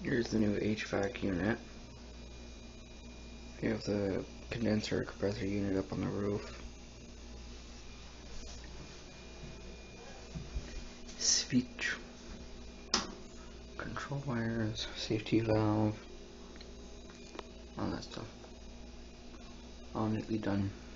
Here's the new HVAC unit. You have the condenser compressor unit up on the roof. Speech. Control wires, safety valve, all that stuff. All neatly done.